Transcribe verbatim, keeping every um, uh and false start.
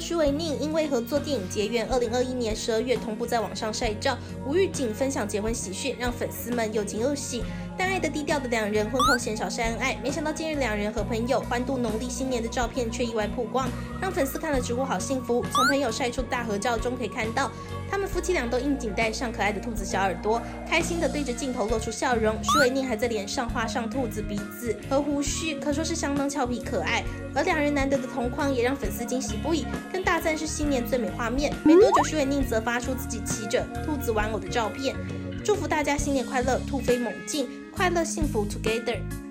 徐伟宁因为合作电影结缘，二零二一年十二月同步在网上晒照，无预警分享结婚喜讯，让粉丝们又惊又喜。但爱得低调的两人婚后鲜少晒恩爱，没想到近日两人和朋友欢度农历新年的照片却意外曝光，让粉丝看了直呼好幸福。从朋友晒出的大合照中可以看到，他们夫妻俩都应景戴上可爱的兔子小耳朵，开心的对着镜头露出笑容。徐伟宁还在脸上画上兔子鼻子和胡须，可说是相当俏皮可爱。而两人难得的同框也让粉丝惊喜不已，更大赞是新年最美画面。没多久，徐伟宁则发出自己骑着兔子玩偶的照片，祝福大家新年快乐，兔飞猛进，快乐幸福 together。